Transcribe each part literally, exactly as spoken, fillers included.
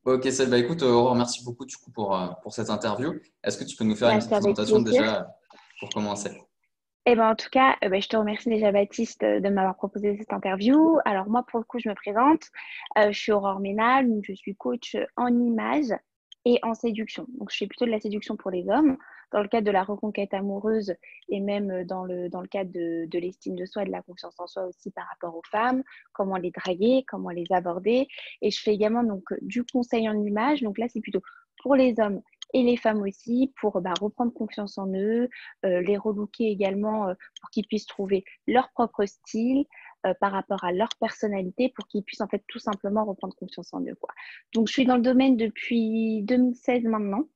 Ok, Seb, bah, écoute, Aurore, merci beaucoup du coup pour, euh, pour cette interview. Est-ce que tu peux nous faire Bah, une c'est petite avec présentation plaisir. déjà pour commencer? Et ben, en tout cas, euh, bah, je te remercie déjà, Baptiste, euh, de m'avoir proposé cette interview. Alors, moi, pour le coup, je me présente. Euh, je suis Aurore Ménal, donc je suis coach en image et en séduction. Donc, je fais plutôt de la séduction pour les hommes, dans le cadre de la reconquête amoureuse et même euh, dans le, dans le cadre de, de l'estime de soi et de la confiance en soi aussi par rapport aux femmes, comment les draguer, comment les aborder. Et je fais également donc, du conseil en image. Donc là, c'est plutôt pour les hommes et les femmes aussi, pour bah, reprendre confiance en eux, euh, les relooker également euh, pour qu'ils puissent trouver leur propre style euh, par rapport à leur personnalité, pour qu'ils puissent en fait tout simplement reprendre confiance en eux, quoi. Donc, je suis dans le domaine depuis deux mille seize maintenant.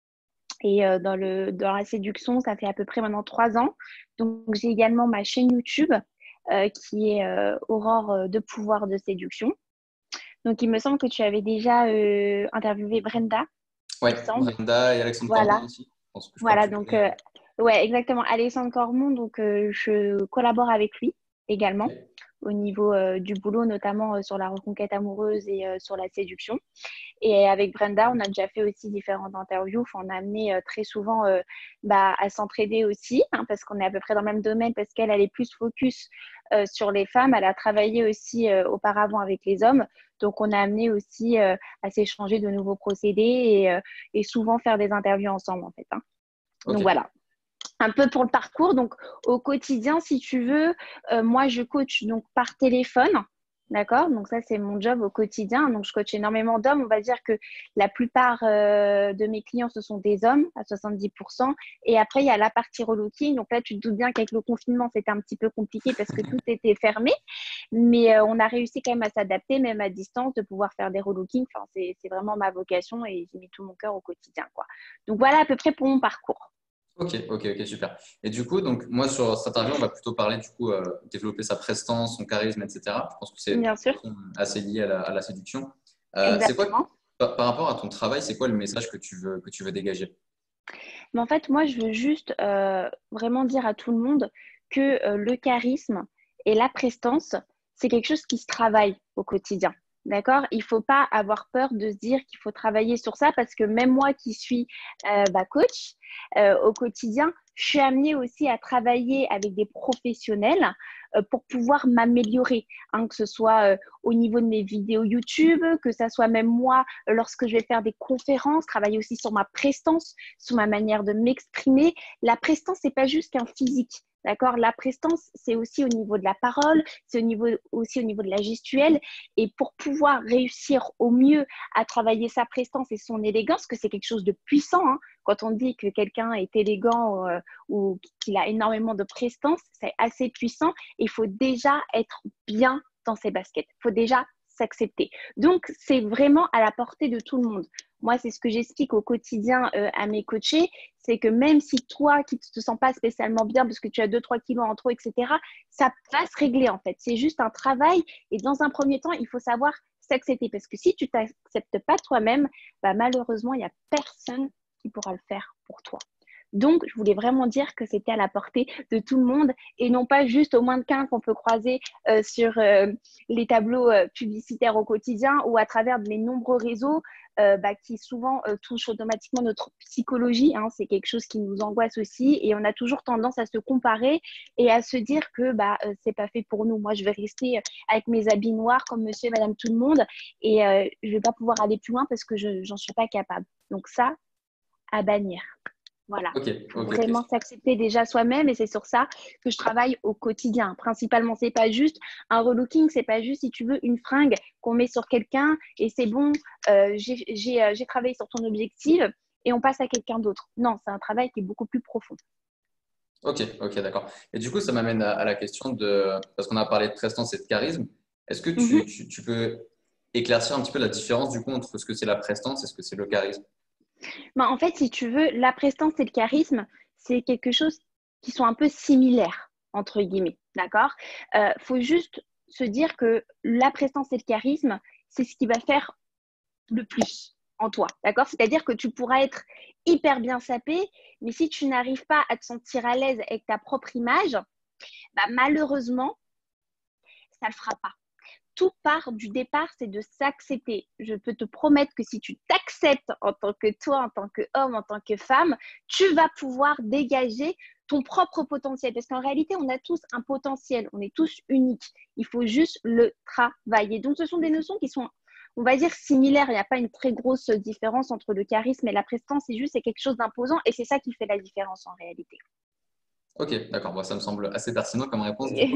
Et euh, dans, le, dans la séduction, ça fait à peu près maintenant trois ans. Donc, j'ai également ma chaîne YouTube euh, qui est euh, Aurore euh, de pouvoir de séduction. Donc, il me semble que tu avais déjà euh, interviewé Brenda, il me Ouais, semble. Brenda et Alexandre Cormon Voilà. aussi. Je pense que je crois que Voilà, tu donc, connais. euh, ouais, exactement. Alexandre Cormon, donc, euh, je collabore avec lui également Ok. au niveau euh, du boulot, notamment euh, sur la reconquête amoureuse et euh, sur la séduction. Et avec Brenda, on a déjà fait aussi différentes interviews. Enfin, on a amené euh, très souvent euh, bah, à s'entraider aussi, hein, parce qu'on est à peu près dans le même domaine, parce qu'elle, elle est plus focus euh, sur les femmes. Elle a travaillé aussi euh, auparavant avec les hommes. Donc, on a amené aussi euh, à s'échanger de nouveaux procédés et, euh, et souvent faire des interviews ensemble, en fait, hein. Donc, Ok. voilà, un peu pour le parcours. Donc, au quotidien, si tu veux, euh, moi, je coach donc par téléphone. D'accord? Donc, ça, c'est mon job au quotidien. Donc, je coach énormément d'hommes. On va dire que la plupart euh, de mes clients, ce sont des hommes à soixante-dix pour cent. Et après, il y a la partie relooking. Donc, là, tu te doutes bien qu'avec le confinement, c'était un petit peu compliqué parce que tout était fermé. Mais euh, on a réussi quand même à s'adapter, même à distance, de pouvoir faire des relookings. Enfin, c'est, c'est vraiment ma vocation et j'ai mis tout mon cœur au quotidien, quoi. Donc, voilà à peu près pour mon parcours. Ok, ok, ok, super. Et du coup, donc moi sur cette interview, on va plutôt parler du coup euh, développer sa prestance, son charisme, et cetera. Je pense que c'est de Bien sûr. toute façon assez lié à la, à la séduction. Euh, c'est quoi, Exactement. par, par rapport à ton travail, c'est quoi le message que tu veux que tu veux dégager? Mais en fait, moi, je veux juste euh, vraiment dire à tout le monde que euh, le charisme et la prestance, c'est quelque chose qui se travaille au quotidien. D'accord? Il ne faut pas avoir peur de se dire qu'il faut travailler sur ça parce que même moi qui suis euh, bah, coach euh, au quotidien, je suis amenée aussi à travailler avec des professionnels euh, pour pouvoir m'améliorer, hein, que ce soit euh, au niveau de mes vidéos YouTube, que ce soit même moi lorsque je vais faire des conférences, travailler aussi sur ma prestance, sur ma manière de m'exprimer. La prestance, c'est pas juste qu'un physique. D'accord? La prestance, c'est aussi au niveau de la parole, c'est au niveau, aussi au niveau de la gestuelle. Et pour pouvoir réussir au mieux à travailler sa prestance et son élégance, que c'est quelque chose de puissant, hein, quand on dit que quelqu'un est élégant euh, ou qu'il a énormément de prestance, c'est assez puissant. Il faut déjà être bien dans ses baskets. Il faut déjà s'accepter. Donc, c'est vraiment à la portée de tout le monde. Moi, c'est ce que j'explique au quotidien euh, à mes coachés, c'est que même si toi, qui ne te sens pas spécialement bien parce que tu as deux trois kilos en trop, et cetera, ça va se régler en fait. C'est juste un travail et dans un premier temps, il faut savoir s'accepter parce que si tu ne t'acceptes pas toi-même, bah, malheureusement, il n'y a personne qui pourra le faire pour toi. Donc, je voulais vraiment dire que c'était à la portée de tout le monde et non pas juste au mannequin qu'on peut croiser euh, sur euh, les tableaux euh, publicitaires au quotidien ou à travers les nombreux réseaux euh, bah, qui souvent euh, touchent automatiquement notre psychologie, hein. C'est quelque chose qui nous angoisse aussi et on a toujours tendance à se comparer et à se dire que bah, euh, c'est pas fait pour nous. Moi, je vais rester avec mes habits noirs comme monsieur et madame tout le monde et euh, je vais pas pouvoir aller plus loin parce que je n'en suis pas capable. Donc ça, à bannir. Voilà. Ok, Il faut ok, ok. vraiment s'accepter déjà soi-même et c'est sur ça que je travaille au quotidien. Principalement, c'est pas juste un relooking, c'est pas juste si tu veux une fringue qu'on met sur quelqu'un et c'est bon, euh, j'ai j'ai, euh, j'ai travaillé sur ton objectif et on passe à quelqu'un d'autre. Non, c'est un travail qui est beaucoup plus profond. Ok, ok, d'accord. Et du coup, ça m'amène à, à la question de, parce qu'on a parlé de prestance et de charisme, est-ce que Mhm. tu, tu, tu peux éclaircir un petit peu la différence du coup entre ce que c'est la prestance et ce que c'est le charisme? Ben, en fait, si tu veux, la prestance et le charisme, c'est quelque chose qui sont un peu similaires, entre guillemets. D'accord? Euh, faut juste se dire que la prestance et le charisme, c'est ce qui va faire le plus en toi. D'accord? C'est-à-dire que tu pourras être hyper bien sapé, mais si tu n'arrives pas à te sentir à l'aise avec ta propre image, bah, malheureusement, ça ne le fera pas. tout part du départ, c'est de s'accepter. Je peux te promettre que si tu t'acceptes en tant que toi, en tant qu'homme, en tant que femme, tu vas pouvoir dégager ton propre potentiel. Parce qu'en réalité, on a tous un potentiel, on est tous uniques. Il faut juste le travailler. Donc, ce sont des notions qui sont, on va dire, similaires. Il n'y a pas une très grosse différence entre le charisme et la prestance. C'est juste, c'est quelque chose d'imposant et c'est ça qui fait la différence en réalité. Ok, d'accord. Bon, ça me semble assez pertinent comme réponse du coup.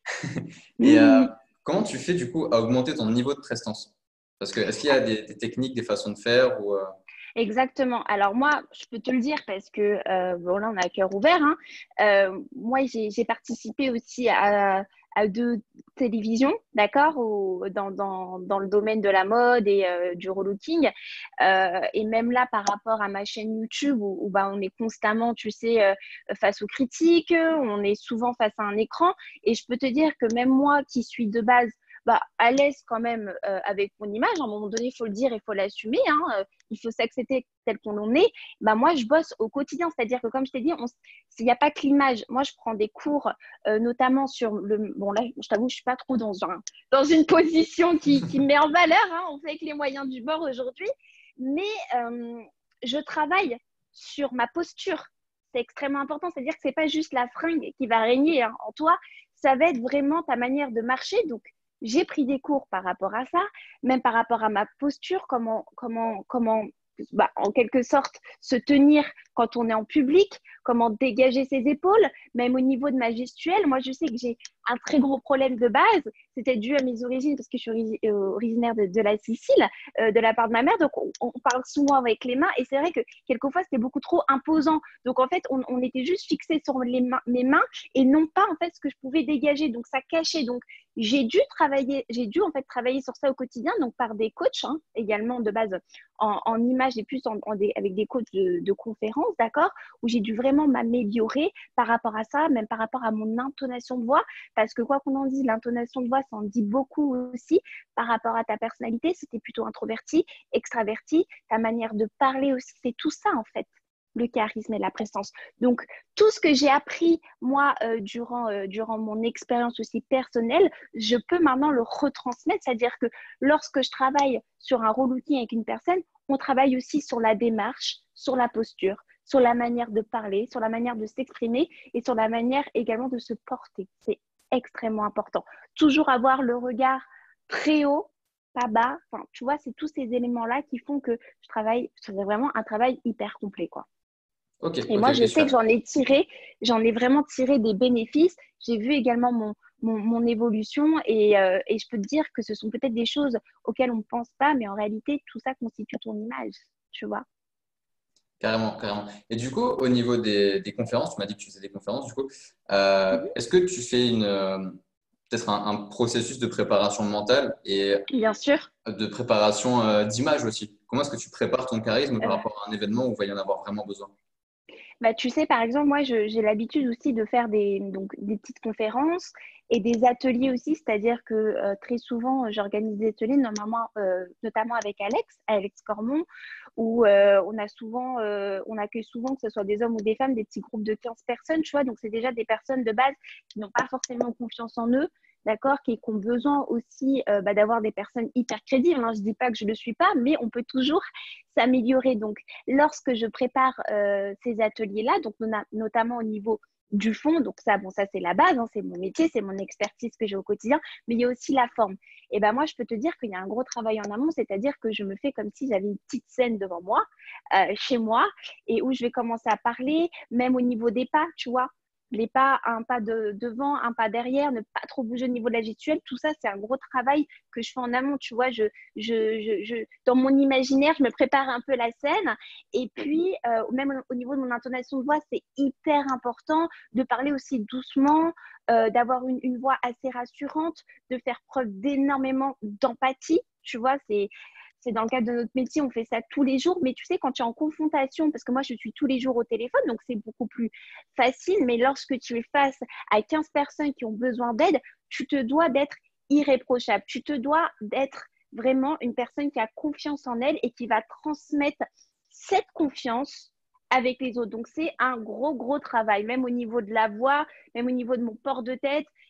Et euh, comment tu fais du coup à augmenter ton niveau de prestance? Parce que est-ce qu'il y a des, des techniques, des façons de faire ou, euh, Exactement. Alors moi, je peux te le dire parce que, euh, bon là, on a cœur ouvert, hein. Euh, moi, j'ai j'ai participé aussi à, à deux télévisions, d'accord, au- dans, dans, dans le domaine de la mode et euh, du relooking. Euh, et même là, par rapport à ma chaîne YouTube, où, où, bah, on est constamment, tu sais, euh, face aux critiques, on est souvent face à un écran. Et je peux te dire que même moi, qui suis de base bah, à l'aise quand même euh, avec mon image, à un moment donné, il faut le dire, il faut l'assumer, hein, euh, il faut s'accepter tel qu'on en est. Bah, moi, je bosse au quotidien, c'est-à-dire que comme je t'ai dit, il n'y a pas que l'image. Moi, je prends des cours, euh, notamment sur le... Bon, là, je t'avoue, je ne suis pas trop dans, un, dans une position qui, qui me met en valeur, hein, on fait avec les moyens du bord aujourd'hui, mais euh, je travaille sur ma posture. C'est extrêmement important, c'est-à-dire que ce n'est pas juste la fringue qui va régner hein, en toi, ça va être vraiment ta manière de marcher. Donc, j'ai pris des cours par rapport à ça, même par rapport à ma posture, comment, comment, comment bah, en quelque sorte, se tenir quand on est en public, comment dégager ses épaules, même au niveau de ma gestuelle. Moi, je sais que j'ai un très gros problème de base. C'était dû à mes origines parce que je suis ori euh, originaire de, de, la Sicile, euh, de la part de ma mère. Donc, on, on parle souvent avec les mains et c'est vrai que quelquefois, c'était beaucoup trop imposant. Donc, en fait, on, on était juste fixé sur les mains, mes mains et non pas, en fait, ce que je pouvais dégager. Donc, ça cachait. Donc, j'ai dû travailler, j'ai dû, en fait, travailler sur ça au quotidien, donc par des coachs hein, également de base en, en images et plus en, en des, avec des coachs de, de conférences, d'accord, où j'ai dû vraiment m'améliorer par rapport à ça, même par rapport à mon intonation de voix, parce que quoi qu'on en dise, l'intonation de voix, ça en dit beaucoup aussi par rapport à ta personnalité, si tu es plutôt introverti, extraverti, ta manière de parler aussi, c'est tout ça en fait, le charisme et la prestance. Donc, tout ce que j'ai appris, moi, euh, durant, euh, durant mon expérience aussi personnelle, je peux maintenant le retransmettre, c'est-à-dire que lorsque je travaille sur un relooking avec une personne, on travaille aussi sur la démarche, sur la posture, sur la manière de parler, sur la manière de s'exprimer et sur la manière également de se porter. C'est extrêmement important. Toujours avoir le regard très haut, pas bas. Enfin, tu vois, c'est tous ces éléments-là qui font que je travaille, c'est vraiment un travail hyper complet, quoi. Ok, Et ok, moi, je ok, sais que super. j'en ai tiré, j'en ai vraiment tiré des bénéfices. J'ai vu également mon, mon, mon évolution et, euh, et je peux te dire que ce sont peut-être des choses auxquelles on ne pense pas, mais en réalité, tout ça constitue ton image, tu vois. Carrément, carrément. Et du coup, au niveau des, des conférences, tu m'as dit que tu faisais des conférences, du coup, euh, Mhm. est-ce que tu fais une, euh, peut-être un, un processus de préparation mentale et Bien sûr. de préparation euh, d'image aussi? Comment est-ce que tu prépares ton charisme par Euh, rapport à un événement où il va y en avoir vraiment besoin? Bah, tu sais, par exemple, moi, je- j'ai l'habitude aussi de faire des, donc, des petites conférences et des ateliers aussi, c'est-à-dire que euh, très souvent, j'organise des ateliers, normalement, euh, notamment avec Alex, Alex Cormon, où euh, on a souvent, euh, on accueille souvent, que ce soit des hommes ou des femmes, des petits groupes de quinze personnes, tu vois, donc c'est déjà des personnes de base qui n'ont pas forcément confiance en eux, d'accord, qui, qui ont besoin aussi euh, bah, d'avoir des personnes hyper crédibles, hein. Je ne dis pas que je ne le suis pas, mais on peut toujours s'améliorer. Donc, lorsque je prépare euh, ces ateliers-là, donc notamment au niveau du fond, donc ça, bon, ça c'est la base, hein, c'est mon métier, c'est mon expertise que j'ai au quotidien, mais il y a aussi la forme. Et ben moi, je peux te dire qu'il y a un gros travail en amont, c'est-à-dire que je me fais comme si j'avais une petite scène devant moi, euh, chez moi, et où je vais commencer à parler, même au niveau des pas, tu vois, les pas, un pas de, devant, un pas derrière, ne pas trop bouger au niveau de la gestuelle, tout ça, c'est un gros travail que je fais en amont, tu vois, je, je, je, je, dans mon imaginaire, je me prépare un peu la scène. Et puis, euh, même au niveau de mon intonation de voix, c'est hyper important de parler aussi doucement, euh, d'avoir une, une voix assez rassurante, de faire preuve d'énormément d'empathie. Tu vois, c'est c'est dans le cadre de notre métier, on fait ça tous les jours. Mais tu sais, quand tu es en confrontation, parce que moi, je suis tous les jours au téléphone, donc c'est beaucoup plus facile. Mais lorsque tu es face à quinze personnes qui ont besoin d'aide, tu te dois d'être irréprochable. Tu te dois d'être vraiment une personne qui a confiance en elle et qui va transmettre cette confiance avec les autres. Donc, c'est un gros, gros travail, même au niveau de la voix, même au niveau de mon port de tête.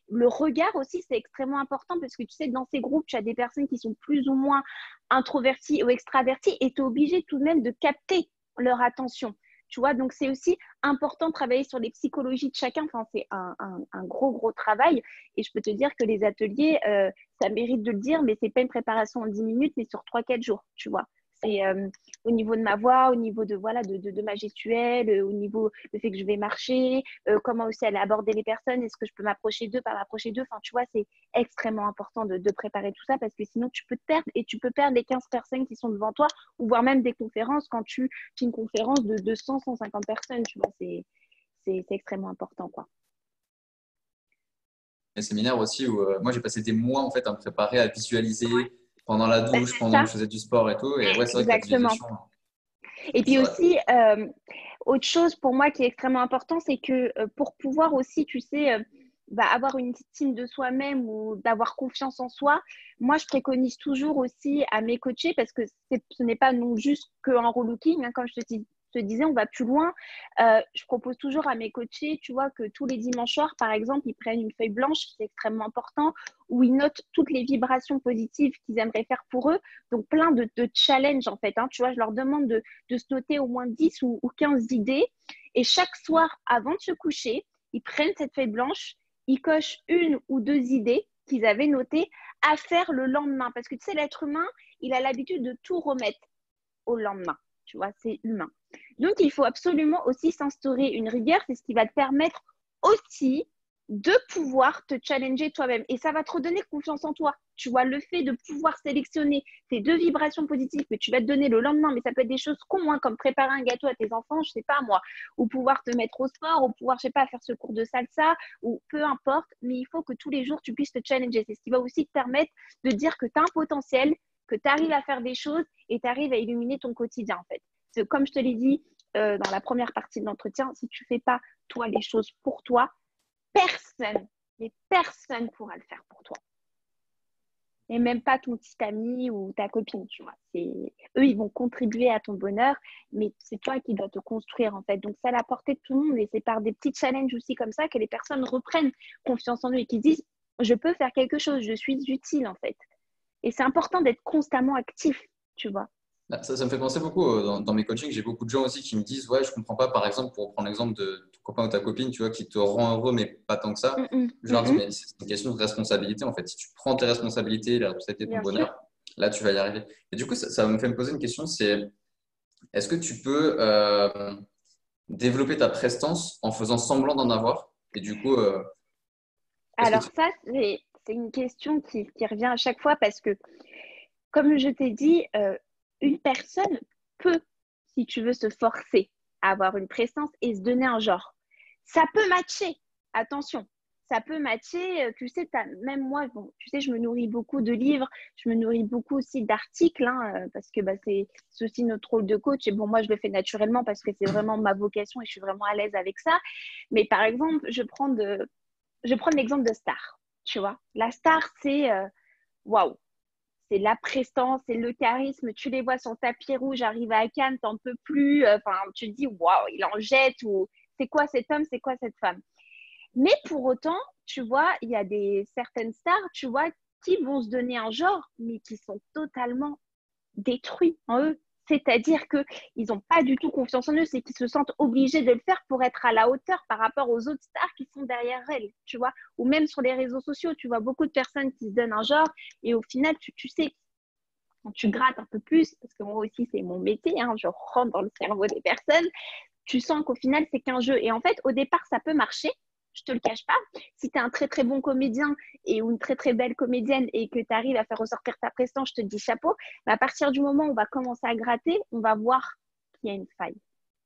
le regard aussi, c'est extrêmement important parce que tu sais, dans ces groupes, tu as des personnes qui sont plus ou moins introverties ou extraverties et tu es obligé tout de même de capter leur attention. Tu vois, donc c'est aussi important de travailler sur les psychologies de chacun. Enfin, c'est un, un, un gros, gros travail. Et je peux te dire que les ateliers, euh, ça mérite de le dire, mais c'est pas une préparation en dix minutes, mais sur trois quatre jours, tu vois. C'est euh, au niveau de ma voix, au niveau de, voilà, de, de, de ma gestuelle, euh, au niveau du fait que je vais marcher, euh, comment aussi aller aborder les personnes, est-ce que je peux m'approcher d'eux, pas m'approcher d'eux. Enfin, tu vois, c'est extrêmement important de, de préparer tout ça parce que sinon, tu peux te perdre et tu peux perdre les quinze personnes qui sont devant toi ou voire même des conférences quand tu fais une conférence de deux cents, cent cinquante personnes, tu vois, c'est, c'est, c'est extrêmement important, quoi. Les séminaires aussi où euh, moi, j'ai passé des mois en fait à me préparer, à visualiser pendant la Bah, douche, c'est pendant ça, que je faisais du sport et tout. Et ouais, c'est vrai que la exactement. visualisation, Et puis c'est vrai. aussi, euh, autre chose pour moi qui est extrêmement important, c'est que euh, pour pouvoir aussi, tu sais, euh, bah, avoir une estime de soi-même ou d'avoir confiance en soi, moi, je préconise toujours aussi à mes coachés, parce que c'est, ce n'est pas non juste qu'un relooking, hein, comme je te, dis- te disais, on va plus loin. Euh, je propose toujours à mes coachés, tu vois, que tous les dimanches soirs, par exemple, ils prennent une feuille blanche, c'est extrêmement important, où ils notent toutes les vibrations positives qu'ils aimeraient faire pour eux. Donc, plein de, de challenges, en fait. Hein, tu vois, je leur demande de de se noter au moins dix ou, ou quinze idées. Et chaque soir, avant de se coucher, ils prennent cette feuille blanche, ils cochent une ou deux idées qu'ils avaient notées à faire le lendemain. Parce que tu sais, l'être humain, il a l'habitude de tout remettre au lendemain. Tu vois, c'est humain. Donc, il faut absolument aussi s'instaurer une rigueur. C'est ce qui va te permettre aussi de pouvoir te challenger toi-même. Et ça va te redonner confiance en toi. Tu vois, le fait de pouvoir sélectionner ces deux vibrations positives que tu vas te donner le lendemain, mais ça peut être des choses con, hein, comme préparer un gâteau à tes enfants, je sais pas moi, ou pouvoir te mettre au sport, ou pouvoir, je sais pas, faire ce cours de salsa, ou peu importe, mais il faut que tous les jours, tu puisses te challenger. C'est ce qui va aussi te permettre de dire que tu as un potentiel, que tu arrives à faire des choses et tu arrives à illuminer ton quotidien, en fait. Parce que, comme je te l'ai dit euh, dans la première partie de l'entretien, si tu fais pas, toi, les choses pour toi, personne, mais personne pourra le faire pour toi. Et même pas ton petit ami ou ta copine, tu vois. C'est... Eux, ils vont contribuer à ton bonheur, mais c'est toi qui dois te construire, en fait. Donc, c'est à la portée de tout le monde et c'est par des petits challenges aussi comme ça que les personnes reprennent confiance en eux et qui disent, je peux faire quelque chose, je suis utile, en fait. Et c'est important d'être constamment actif, tu vois. Bah, Ça, ça me fait penser beaucoup euh, dans, dans mes coachings. J'ai beaucoup de gens aussi qui me disent, ouais, je comprends pas, par exemple, pour prendre l'exemple de ton copain ou ta copine, tu vois, qui te rend heureux, mais pas tant que ça. Mm -mm, Je mm leur dis, -mm, mais c'est une question de responsabilité, en fait. Si tu prends tes responsabilités, la responsabilité de ton bien sûr. bonheur, là, tu vas y arriver. Et du coup, ça, ça me fait me poser une question, c'est, est-ce que tu peux euh, développer ta prestance en faisant semblant d'en avoir? Et du coup, euh, est-ce que Alors tu... ça, c'est c'est une question qui, qui revient à chaque fois parce que, comme je t'ai dit, euh, une personne peut, si tu veux, se forcer à avoir une présence et se donner un genre. Ça peut matcher, attention, ça peut matcher. euh, Tu sais, t'as- même moi, bon, tu sais, je me nourris beaucoup de livres, je me nourris beaucoup aussi d'articles, hein, euh, parce que bah, c'est c'est aussi notre rôle de coach. Et bon, moi, je le fais naturellement parce que c'est vraiment ma vocation et je suis vraiment à l'aise avec ça. Mais par exemple, je prends de, je prends l'exemple de star, tu vois. La star, c'est euh, waouh, c'est la prestance, c'est le charisme. Tu les vois sur le tapis rouge, arriver à Cannes, t'en peux plus. euh, Enfin, tu te dis waouh, il en jette ou c'est quoi cet homme, c'est quoi cette femme. Mais pour autant, tu vois, il y a des certaines stars, tu vois, qui vont se donner un genre, mais qui sont totalement détruits en eux. C'est-à-dire qu'ils n'ont pas du tout confiance en eux, c'est qu'ils se sentent obligés de le faire pour être à la hauteur par rapport aux autres stars qui sont derrière elles, tu vois. Ou même sur les réseaux sociaux, tu vois beaucoup de personnes qui se donnent un genre et au final, tu, tu sais, quand tu grattes un peu plus, parce que moi aussi, c'est mon métier, hein, je rentre dans le cerveau des personnes, tu sens qu'au final, c'est qu'un jeu. Et en fait, au départ, ça peut marcher, je te le cache pas. Si tu es un très très bon comédien et ou une très très belle comédienne et que tu arrives à faire ressortir ta prestance, je te dis chapeau. Mais à partir du moment où on va commencer à gratter, on va voir qu'il y a une faille.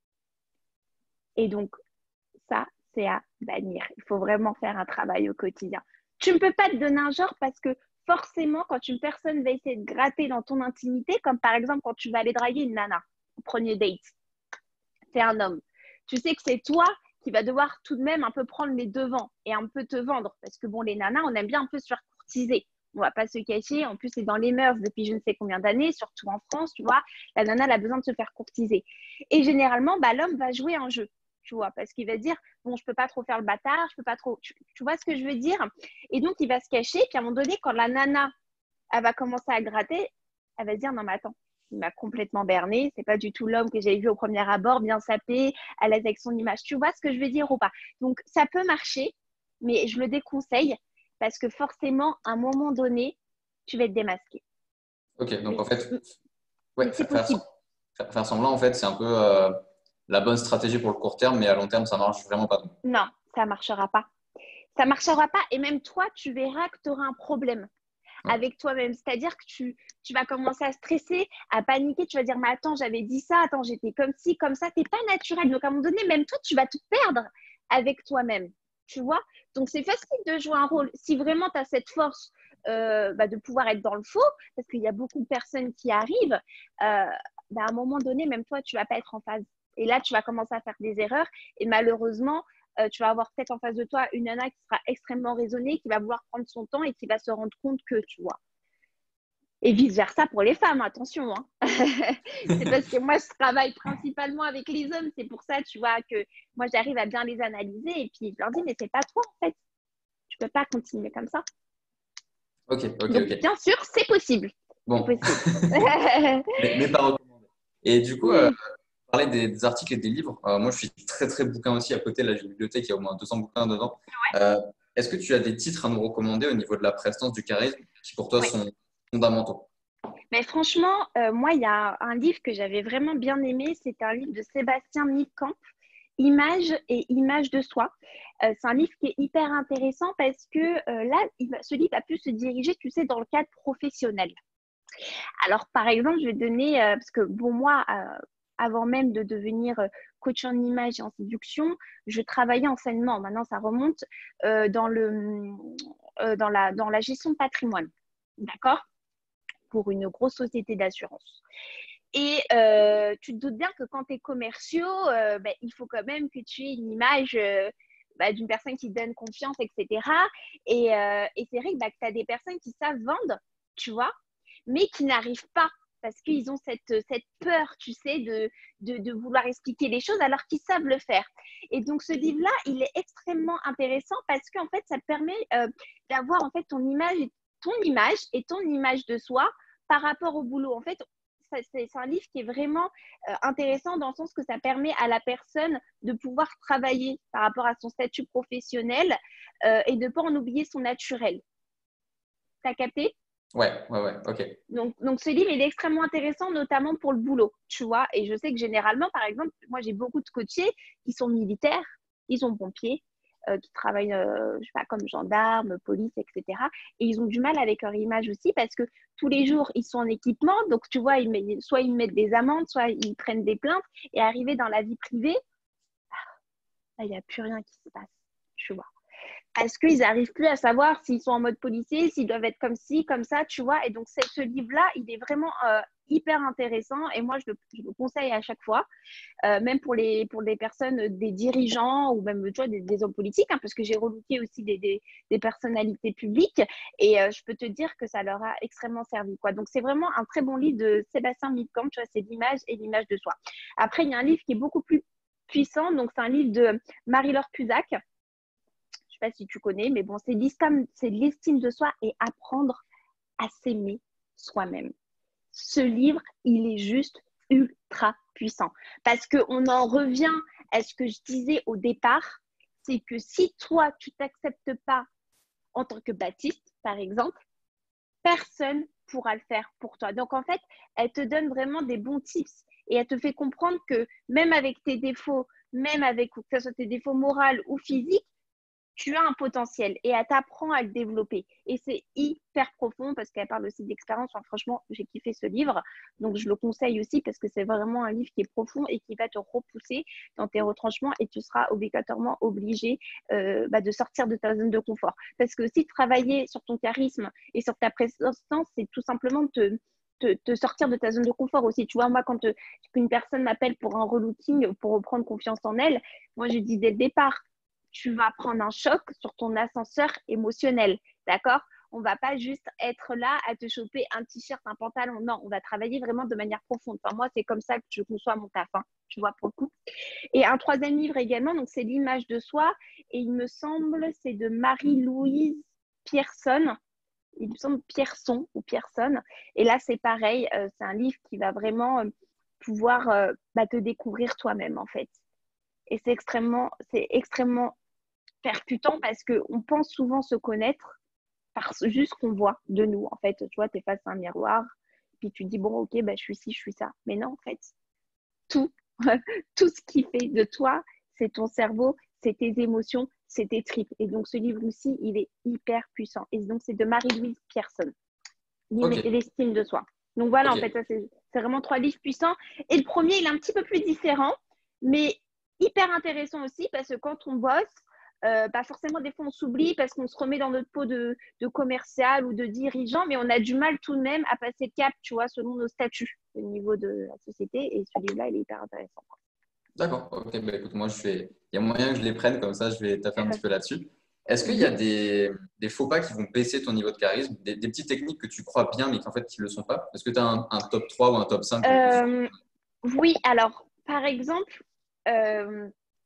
Et donc, ça, c'est à bannir. Il faut vraiment faire un travail au quotidien. Tu ne peux pas te donner un genre parce que forcément, quand une personne va essayer de gratter dans ton intimité, comme par exemple quand tu vas aller draguer une nana au premier date, c'est un homme. Tu sais que c'est toi qui va devoir tout de même un peu prendre les devants et un peu te vendre. Parce que bon, les nanas, on aime bien un peu se faire courtiser. On va pas se cacher. En plus, c'est dans les mœurs depuis je ne sais combien d'années, surtout en France, tu vois. La nana, elle a besoin de se faire courtiser. Et généralement, bah, l'homme va jouer un jeu. tu vois, parce qu'il va dire, bon, je peux pas trop faire le bâtard, je peux pas trop, tu, tu vois ce que je veux dire? Et donc, il va se cacher, puis à un moment donné, quand la nana, elle va commencer à gratter, elle va se dire, non, mais attends, il m'a complètement berné, c'est pas du tout l'homme que j'ai vu au premier abord, bien sapé, à l'aise avec son image. Tu vois ce que je veux dire ou pas? Donc, ça peut marcher, mais je le déconseille parce que forcément, à un moment donné, tu vas être démasqué. Ok, donc Mais, en fait, mais ouais, c'est faire, faire, possible. faire- faire semblant, en fait, c'est un peu euh, la bonne stratégie pour le court terme, mais à long terme, ça marche vraiment pas. Non, ça marchera pas. Ça marchera pas et même toi, tu verras que tu auras un problème Ouais. avec toi-même. C'est-à-dire que tu, tu vas commencer à stresser, à paniquer. Tu vas dire, mais attends, j'avais dit ça, attends, j'étais comme ci, comme ça. Tu n'es pas naturel. Donc, à un moment donné, même toi, tu vas te perdre avec toi-même. Tu vois? Donc, c'est facile de jouer un rôle. Si vraiment tu as cette force euh, bah, de pouvoir être dans le faux, parce qu'il y a beaucoup de personnes qui arrivent, euh, bah, à un moment donné, même toi, tu ne vas pas être en phase. Et là, tu vas commencer à faire des erreurs. Et malheureusement, euh, tu vas avoir peut-être en face de toi une nana qui sera extrêmement raisonnée, qui va vouloir prendre son temps et qui va se rendre compte que, tu vois. Et vice-versa pour les femmes, attention. Hein. C'est parce que moi, je travaille principalement avec les hommes. C'est pour ça, tu vois, que moi, j'arrive à bien les analyser. Et puis, je leur dis, mais c'est pas toi, en fait. Tu peux pas continuer comme ça. Ok, ok, Donc, ok. bien sûr, c'est possible. C'est Bon, possible. mais, mais pas recommandé. Et du coup, euh, Oui. parler des, des articles et des livres, euh, moi je suis très très bouquin aussi. À côté, là j'ai une bibliothèque, il y a au moins deux cents bouquins dedans. Euh, Est-ce que tu as des titres à nous recommander au niveau de la prestance, du charisme, qui pour toi Ouais. sont fondamentaux? Mais franchement, euh, moi, il y a un livre que j'avais vraiment bien aimé. C'est un livre de Sébastien Midcamp, Image et image de soi. Euh, c'est un livre qui est hyper intéressant parce que euh, là, il va- ce livre a pu se diriger, tu sais, dans le cadre professionnel. Alors, par exemple, je vais donner, euh, parce que bon, moi, euh, avant même de devenir euh, coach en image et en séduction, je travaillais enseignement. Maintenant, ça remonte euh, dans, le, euh, dans, la, dans la gestion de patrimoine. D'accord? Pour une grosse société d'assurance. Et euh, tu te doutes bien que quand tu es commerciaux, euh, ben, il faut quand même que tu aies une image euh, bah, d'une personne qui donne confiance, et cetera. Et, euh, et c'est vrai que, bah, que tu as des personnes qui savent vendre, tu vois, mais qui n'arrivent pas parce qu'ils ont cette, cette peur, tu sais, de, de, de vouloir expliquer les choses alors qu'ils savent le faire. Et donc, ce livre-là, il est extrêmement intéressant parce qu'en fait, ça te permet euh, d'avoir en fait ton image, ton image et ton image de soi par rapport au boulot. En fait, c'est un livre qui est vraiment euh, intéressant dans le sens que ça permet à la personne de pouvoir travailler par rapport à son statut professionnel euh, et de ne pas en oublier son naturel. T'as capté? Ouais, ouais, ouais, ok. Donc, donc, ce livre, il est extrêmement intéressant, notamment pour le boulot, tu vois. Et je sais que généralement, par exemple, moi, j'ai beaucoup de coachés qui sont militaires, qui sont pompiers, euh, qui travaillent, euh, je sais pas, comme gendarmes, police, et cetera. Et ils ont du mal avec leur image aussi parce que tous les jours, ils sont en équipement. Donc, tu vois, ils met, soit ils mettent des amendes, soit ils prennent des plaintes. Et arriver dans la vie privée, il n'y a plus rien qui se passe, tu vois. Parce qu'ils n'arrivent plus à savoir s'ils sont en mode policier, s'ils doivent être comme ci, comme ça, tu vois. Et donc, ce livre-là, il est vraiment euh, hyper intéressant et moi, je le, je le conseille à chaque fois, euh, même pour les, pour les personnes, des dirigeants ou même, tu vois, des, des hommes politiques, hein, parce que j'ai relooké aussi des, des, des personnalités publiques et euh, je peux te dire que ça leur a extrêmement servi, quoi. Donc, c'est vraiment un très bon livre de Sébastien Midcamp, tu vois, c'est l'image et l'image de soi. Après, il y a un livre qui est beaucoup plus puissant, donc c'est un livre de Marie-Laure Cusack. Je sais pas si tu connais, mais bon, c'est l'estime, c'est l'estime de soi et apprendre à s'aimer soi-même. Ce livre, il est juste ultra puissant parce qu'on en revient à ce que je disais au départ, c'est que si toi, tu t'acceptes pas en tant que Baptiste, par exemple, personne pourra le faire pour toi. Donc, en fait, elle te donne vraiment des bons tips et elle te fait comprendre que même avec tes défauts, même avec que ce soit tes défauts moraux ou physiques, tu as un potentiel et elle t'apprend à le développer. Et c'est hyper profond parce qu'elle parle aussi d'expérience. Enfin, franchement, j'ai kiffé ce livre. Donc, je le conseille aussi parce que c'est vraiment un livre qui est profond et qui va te repousser dans tes retranchements et tu seras obligatoirement obligé euh, bah, de sortir de ta zone de confort. Parce que si travailler sur ton charisme et sur ta présence, c'est tout simplement te, te, te, sortir de ta zone de confort aussi. Tu vois, moi, quand te, une personne m'appelle pour un relooking, pour reprendre confiance en elle, moi, je dis dès le départ, tu vas prendre un choc sur ton ascenseur émotionnel, d'accord? On ne va pas juste être là à te choper un t-shirt, un pantalon. Non, on va travailler vraiment de manière profonde. Enfin, moi, c'est comme ça que je conçois mon taf. Hein. tu vois, pour le coup. Et un troisième livre également, donc c'est l'image de soi. Et il me semble, c'est de Marie-Louise Pierson. Il me semble Pierson ou Pierson. Et là, c'est pareil. Euh, c'est un livre qui va vraiment euh, pouvoir euh, bah, te découvrir toi-même, en fait. Et c'est extrêmement, c'est extrêmement percutant parce qu'on pense souvent se connaître par juste ce qu'on voit de nous. En fait, tu vois, tu es face à un miroir, puis tu te dis, bon, ok, bah, je suis ci, je suis ça. Mais non, en fait, tout, tout ce qui fait de toi, c'est ton cerveau, c'est tes émotions, c'est tes tripes. Et donc, ce livre aussi, il est hyper puissant. Et donc, c'est de Marie-Louise Pierson, Ok, L'estime de soi. Donc, voilà, en fait, ok. ça, c'est c'est vraiment trois livres puissants. Et le premier, il est un petit peu plus différent, mais hyper intéressant aussi parce que quand on bosse, euh, bah forcément, des fois, on s'oublie parce qu'on se remet dans notre peau de, de commercial ou de dirigeant, mais on a du mal tout de même à passer le cap, tu vois, selon nos statuts au niveau de la société. Et ce livre-là, il est hyper intéressant. D'accord. Ok, bah, écoute, moi, je fais... il y a moyen que je les prenne, comme ça, je vais taper un petit peu là-dessus. Est-ce qu'il y a Mhm. des, des faux pas qui vont baisser ton niveau de charisme, des, des petites techniques que tu crois bien, mais qu'en fait, qui ne le sont pas? Est-ce que tu as un, un top trois ou un top cinq de, de ce genre? Euh, oui, alors, par exemple, euh,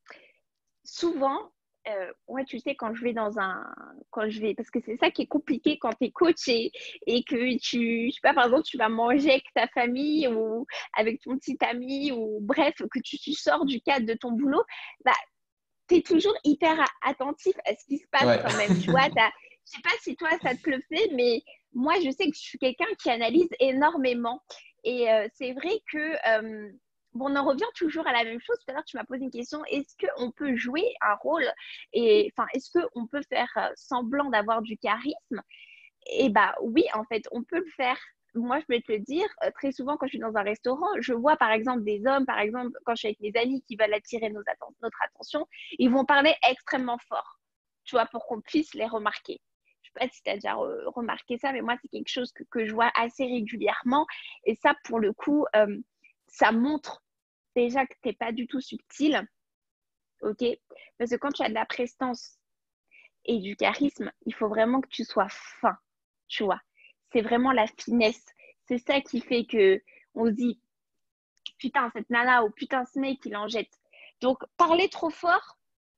souvent, euh, ouais, tu sais, quand je vais dans un, quand je vais, parce que c'est ça qui est compliqué quand tu es coach et, et que tu, je sais pas, par exemple, tu vas manger avec ta famille ou avec ton petit ami ou bref, que tu, tu sors du cadre de ton boulot, bah, tu es toujours hyper a- attentif à ce qui se passe Ouais. quand même. Tu vois, t'as, je sais pas si toi ça te le fait, mais moi, je sais que je suis quelqu'un qui analyse énormément. Et euh, c'est vrai que, euh, bon, on en revient toujours à la même chose. Tout à l'heure, tu m'as posé une question. Est-ce qu'on peut jouer un rôle et, enfin, est-ce qu'on peut faire euh, semblant d'avoir du charisme? Eh bah oui, en fait, on peut le faire. Moi, je vais te le dire, euh, très souvent quand je suis dans un restaurant, je vois par exemple des hommes, par exemple, quand je suis avec mes amis qui veulent attirer nos atten- notre attention, ils vont parler extrêmement fort, tu vois, pour qu'on puisse les remarquer. Je sais pas si tu as déjà re- remarqué ça, mais moi, c'est quelque chose que, que je vois assez régulièrement. Et ça, pour le coup, euh, ça montre déjà que tu n'es pas du tout subtil, ok? Parce que quand tu as de la prestance et du charisme, il faut vraiment que tu sois fin, tu vois. C'est vraiment la finesse. C'est ça qui fait que on se dit, putain, cette nana ou putain, ce mec, il en jette. Donc, parler trop fort,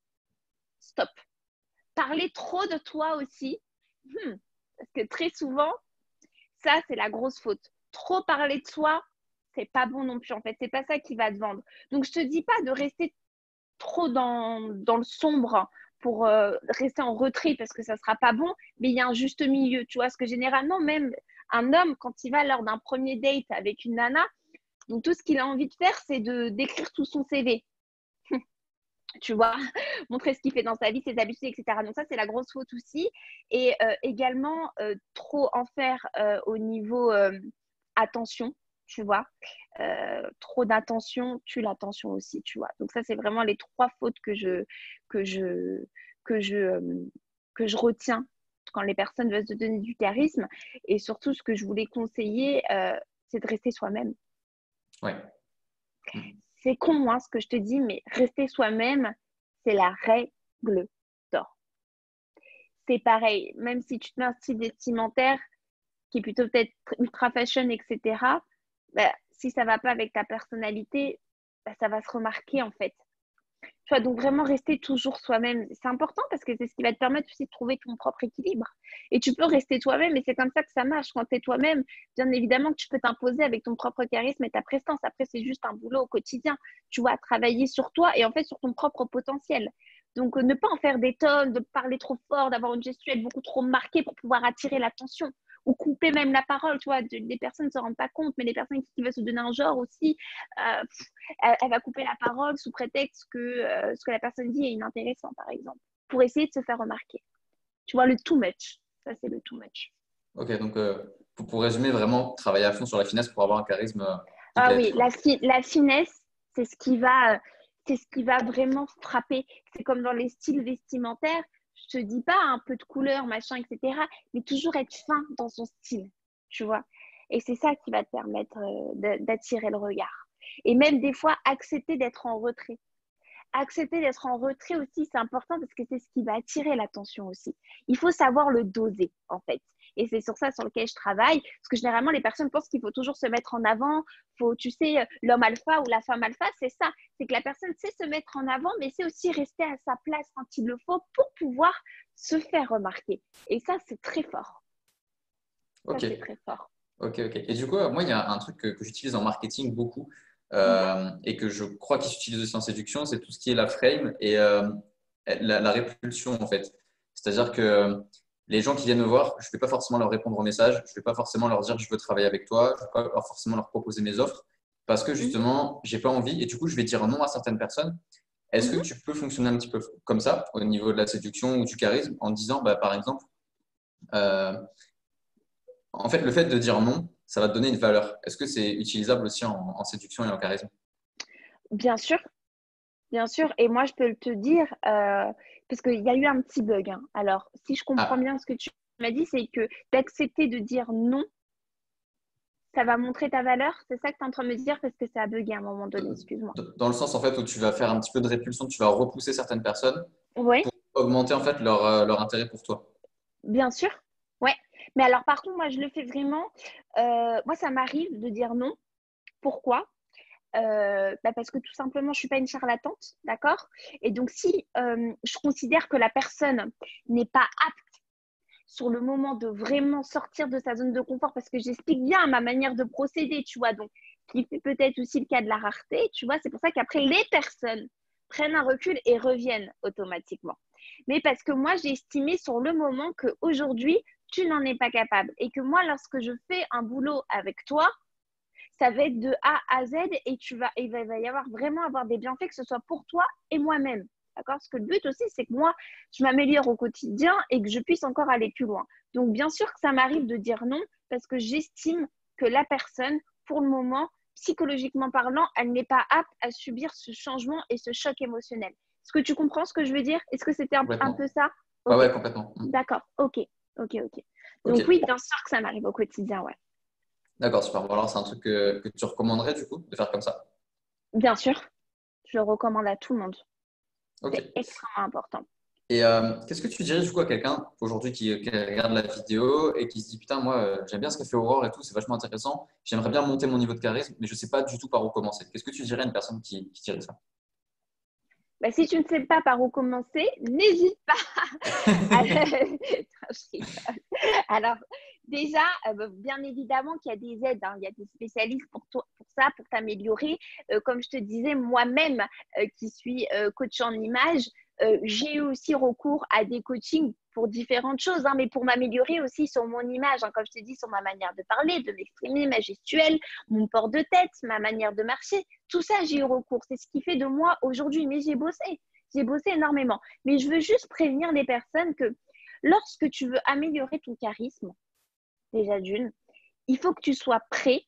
stop. Parler trop de toi aussi, hmm, parce que très souvent, ça, c'est la grosse faute. Trop parler de soi, c'est pas bon non plus, en fait. C'est pas ça qui va te vendre. Donc, je te dis pas de rester trop dans, dans le sombre pour euh, rester en retrait parce que ça sera pas bon, mais il y a un juste milieu, tu vois, parce que généralement, même un homme, quand il va lors d'un premier date avec une nana, donc tout ce qu'il a envie de faire, c'est de d'écrire tout son C V, tu vois, montrer ce qu'il fait dans sa vie, ses habitudes, et cetera. Donc ça, c'est la grosse faute aussi. Et euh, également, euh, trop en faire euh, au niveau euh, attention, tu vois. Euh, trop d'attention tue l'attention aussi, tu vois. Donc ça, c'est vraiment les trois fautes que je, que je, que je, euh, que je retiens quand les personnes veulent se donner du charisme. Et surtout, ce que je voulais conseiller, euh, c'est de rester soi-même. Ouais. Mm. C'est con, hein, ce que je te dis, mais rester soi-même, c'est la règle d'or. C'est pareil, même si tu te mets un style vestimentaire qui est plutôt peut-être ultra fashion, et cetera, bah, si ça ne va pas avec ta personnalité, bah, ça va se remarquer en fait. Tu vois, donc vraiment rester toujours soi-même, c'est important parce que c'est ce qui va te permettre aussi de trouver ton propre équilibre. Et tu peux rester toi-même et c'est comme ça que ça marche. Quand tu es toi-même, bien évidemment que tu peux t'imposer avec ton propre charisme et ta prestance. Après, c'est juste un boulot au quotidien. Tu vois, travailler sur toi et en fait sur ton propre potentiel. Donc, euh, ne pas en faire des tonnes, de parler trop fort, d'avoir une gestuelle beaucoup trop marquée pour pouvoir attirer l'attention ou couper même la parole. Tu vois, les personnes ne se rendent pas compte, mais les personnes qui veulent se donner un genre aussi, euh, elle, elle va couper la parole sous prétexte que euh, ce que la personne dit est inintéressant, par exemple, pour essayer de se faire remarquer. Tu vois, le too much. Ça, c'est le too much. Ok, donc euh, pour, pour résumer, vraiment travailler à fond sur la finesse pour avoir un charisme euh, qui Ah pète, oui, la, quoi. fi la finesse, c'est ce qui va, euh, c'est ce qui va vraiment frapper. C'est comme dans les styles vestimentaires. Je te dis pas un peu de couleur, machin, et cetera, mais toujours être fin dans son style, tu vois. Et c'est ça qui va te permettre euh, d'attirer le regard. Et même des fois, accepter d'être en retrait. Accepter d'être en retrait aussi, c'est important parce que c'est ce qui va attirer l'attention aussi. Il faut savoir le doser, en fait. Et c'est sur ça sur lequel je travaille. Parce que généralement, les personnes pensent qu'il faut toujours se mettre en avant. Faut, tu sais, l'homme alpha ou la femme alpha, c'est ça. C'est que la personne sait se mettre en avant, mais c'est aussi rester à sa place quand il le faut pour pouvoir se faire remarquer. Et ça, c'est très fort. Ça, Ok, c'est très fort. ok, ok. Et du coup, euh, moi, il y a un truc que, que j'utilise en marketing beaucoup Mhm, euh, et que je crois qu'il s'utilise aussi en séduction, c'est tout ce qui est la frame et euh, la, la répulsion, en fait. C'est-à-dire que les gens qui viennent me voir, je ne vais pas forcément leur répondre au message, je ne vais pas forcément leur dire je veux travailler avec toi, je ne vais pas leur- forcément leur proposer mes offres parce que mhm, justement, j'ai pas envie et du coup, je vais dire non à certaines personnes. Est-ce que mhm. tu peux fonctionner un petit peu comme ça au niveau de la séduction ou du charisme en disant, bah, par exemple, euh, en fait, le fait de dire non, ça va te donner une valeur. Est-ce que c'est utilisable aussi en, en séduction et en charisme? Bien sûr, bien sûr. Et moi, je peux te dire, euh, parce qu'il y a eu un petit bug, hein. Alors, si je comprends Ah, bien ce que tu m'as dit, c'est que d'accepter de dire non, ça va montrer ta valeur. C'est ça que tu es en train de me dire parce que ça a bugué à un moment donné, excuse-moi. dans le sens en fait où tu vas faire un petit peu de répulsion, tu vas repousser certaines personnes Oui, pour augmenter en fait leur, euh, leur intérêt pour toi. bien sûr. Ouais. Mais alors, par contre, moi, je le fais vraiment. Euh, moi, ça m'arrive de dire non. Pourquoi? Euh, bah parce que tout simplement, je suis pas une charlatante, d'accord? Et donc, si euh, je considère que la personne n'est pas apte sur le moment de vraiment sortir de sa zone de confort, parce que j'explique bien ma manière de procéder, tu vois, donc qui fait peut-être aussi le cas de la rareté, tu vois, c'est pour ça qu'après, les personnes prennent un recul et reviennent automatiquement. Mais parce que moi, j'ai estimé sur le moment qu'aujourd'hui, tu n'en es pas capable et que moi, lorsque je fais un boulot avec toi, ça va être de A à Z et tu vas, il va, il va y avoir vraiment avoir des bienfaits, que ce soit pour toi et moi-même. D'accord? Parce que le but aussi, c'est que moi, je m'améliore au quotidien et que je puisse encore aller plus loin. Donc, bien sûr que ça m'arrive de dire non parce que j'estime que la personne, pour le moment, psychologiquement parlant, elle n'est pas apte à subir ce changement et ce choc émotionnel. Est-ce que tu comprends ce que je veux dire? Est-ce que c'était un, un peu Complètement. ça? Ouais, Ok, ouais, complètement. Mm. d'accord, ok, ok, ok. Ok, Donc oui, bien sûr que ça m'arrive au quotidien, ouais. d'accord, super. Bon, alors, c'est un truc que, que tu recommanderais du coup de faire comme ça? Bien sûr, je le recommande à tout le monde. Ok. C'est extrêmement important. Et euh, qu'est-ce que tu dirais du coup à quelqu'un aujourd'hui qui, qui regarde la vidéo et qui se dit putain, moi euh, j'aime bien ce qu'a fait Aurore et tout, c'est vachement intéressant, j'aimerais bien monter mon niveau de charisme, mais je sais pas du tout par où commencer. Qu'est-ce que tu dirais à une personne qui, qui dirait ça? Bah, si tu ne sais pas par où commencer, n'hésite pas. à- Je rigole. Alors, déjà, euh, bah, bien évidemment qu'il y a des aides, hein. Il y a des spécialistes pour, toi, pour ça, pour t'améliorer. Euh, comme je te disais, moi-même, euh, qui suis euh, coach en image, euh, j'ai eu aussi recours à des coachings pour différentes choses, hein, mais pour m'améliorer aussi sur mon image, hein, comme je te dis, sur ma manière de parler, de m'exprimer, ma gestuelle, mon port de tête, ma manière de marcher. Tout ça, j'ai eu recours. C'est ce qui fait de moi aujourd'hui. Mais j'ai bossé. J'ai bossé énormément. Mais je veux juste prévenir les personnes que lorsque tu veux améliorer ton charisme, déjà d'une, il faut que tu sois prêt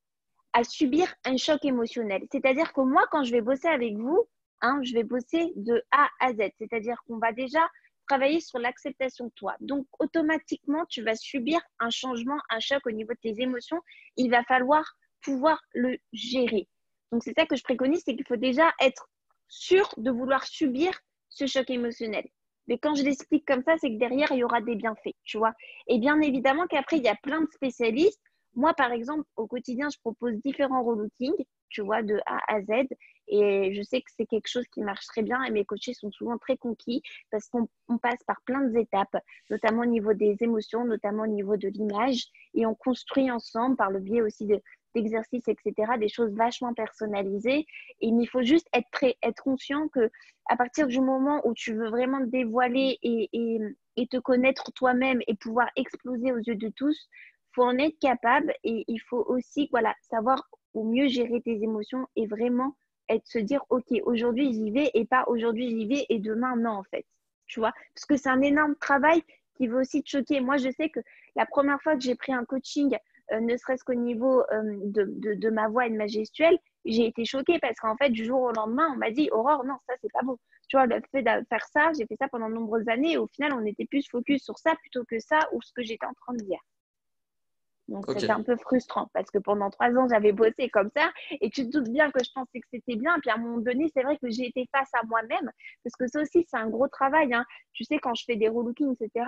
à subir un choc émotionnel. C'est-à-dire que moi, quand je vais bosser avec vous, hein, je vais bosser de A à Z. C'est-à-dire qu'on va déjà travailler sur l'acceptation de toi. Donc, automatiquement, tu vas subir un changement, un choc au niveau de tes émotions. Il va falloir pouvoir le gérer. Donc, c'est ça que je préconise, c'est qu'il faut déjà être sûr de vouloir subir ce choc émotionnel. Mais quand je l'explique comme ça, c'est que derrière, il y aura des bienfaits, tu vois. Et bien évidemment qu'après, il y a plein de spécialistes. Moi, par exemple, au quotidien, je propose différents relookings, tu vois, de A à Z. Et je sais que c'est quelque chose qui marche très bien et mes coachés sont souvent très conquis parce qu'on on passe par plein d'étapes, notamment au niveau des émotions, notamment au niveau de l'image. Et on construit ensemble, par le biais aussi de, d'exercices, et cetera, des choses vachement personnalisées. Et il faut juste être prêt, être conscient que à partir du moment où tu veux vraiment te dévoiler et, et, et te connaître toi-même et pouvoir exploser aux yeux de tous, faut en être capable et il faut aussi voilà, savoir au mieux gérer tes émotions et vraiment être, se dire, OK, aujourd'hui j'y vais et pas aujourd'hui j'y vais et demain non, en fait. Tu vois, parce que c'est un énorme travail qui veut aussi te choquer. Moi, je sais que la première fois que j'ai pris un coaching, euh, ne serait-ce qu'au niveau euh, de, de, de ma voix et de ma gestuelle, j'ai été choquée parce qu'en fait, du jour au lendemain, on m'a dit, Aurore, non, ça, c'est pas bon. Tu vois, le fait de faire ça, j'ai fait ça pendant de nombreuses années et au final, on était plus focus sur ça plutôt que ça ou ce que j'étais en train de dire. Donc, Ok, c'était un peu frustrant parce que pendant trois ans, j'avais bossé comme ça et tu te doutes bien que je pensais que c'était bien. Puis à un moment donné, c'est vrai que j'ai été face à moi-même parce que ça aussi, c'est un gros travail, hein. Tu sais, quand je fais des relookings, et cetera,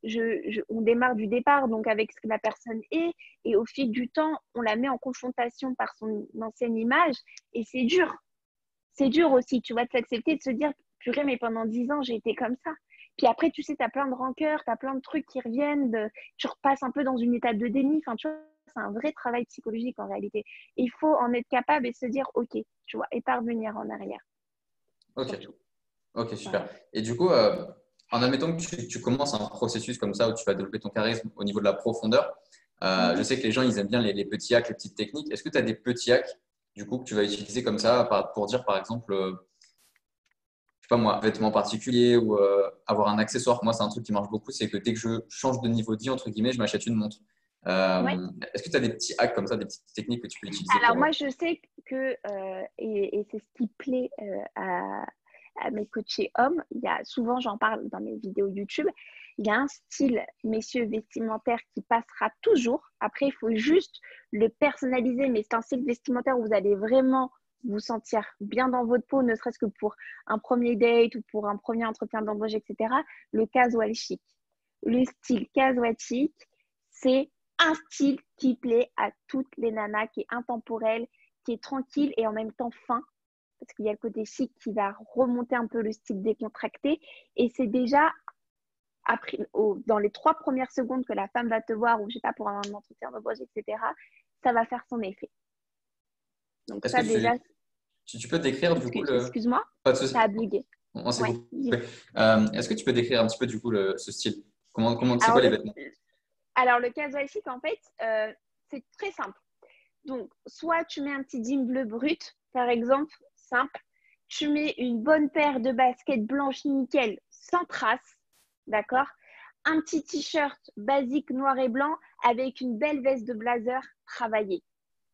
je, je, on démarre du départ, donc avec ce que la personne est, et au fil du temps, on la met en confrontation par son ancienne image, et c'est dur. C'est dur aussi, tu vois, de s'accepter, de se dire, purée, mais pendant dix ans, j'ai été comme ça. Puis après, tu sais, tu as plein de rancœurs, tu as plein de trucs qui reviennent, de, tu repasses un peu dans une étape de déni. Enfin, tu vois, c'est un vrai travail psychologique en réalité. Il faut en être capable et se dire, OK, tu vois, et parvenir en arrière, Ok, surtout. ok, super. Voilà. Et du coup, euh, en admettant que tu, tu commences un processus comme ça où tu vas développer ton charisme au niveau de la profondeur, euh, je Mhm. sais que les gens, ils aiment bien les, les petits hacks, les petites techniques. Est-ce que tu as des petits hacks, du coup, que tu vas utiliser comme ça par- pour dire, par exemple, euh, je sais pas moi, un vêtement particulier ou euh, avoir un accessoire? Moi, c'est un truc qui marche beaucoup, c'est que dès que je change de niveau de vie, entre guillemets, je m'achète une montre. Ouais. Euh, est-ce que tu as des petits hacks comme ça, des petites techniques que tu peux utiliser Alors pour… euh, moi, je sais que, euh, et, et c'est ce qui plaît euh, à, à mes coachés hommes, il y a, souvent j'en parle dans mes vidéos YouTube, il y a un style, messieurs, vestimentaire qui passera toujours. Après, il faut juste le personnaliser, mais c'est un style vestimentaire où vous allez vraiment vous sentir bien dans votre peau, ne serait-ce que pour un premier date ou pour un premier entretien d'embauche, et cetera. Le casual chic. Le style casual chic, c'est un style qui plaît à toutes les nanas, qui est intemporel, qui est tranquille et en même temps fin, parce qu'il y a le côté chic qui va remonter un peu le style décontracté. Et c'est déjà après, au, dans les trois premières secondes que la femme va te voir, ou je sais pas, pour un entretien d'embauche, et cetera, ça va faire son effet. Donc Est-ce que ça déjà, tu, tu, tu peux décrire du coup excuse, le… excuse-moi, Pas de ça souci. a bugué. On s'est Ouais, coupé. dis-moi. Euh, est-ce que tu peux décrire un petit peu du coup le, ce style? Comment, comment, c'est Alors quoi les le, vêtements? alors le casual chic, en fait, euh, c'est très simple. Donc, soit tu mets un petit jean bleu brut, par exemple, simple. Tu mets une bonne paire de baskets blanches nickel, sans trace, d'accord? Un petit t-shirt basique noir et blanc avec une belle veste de blazer travaillée.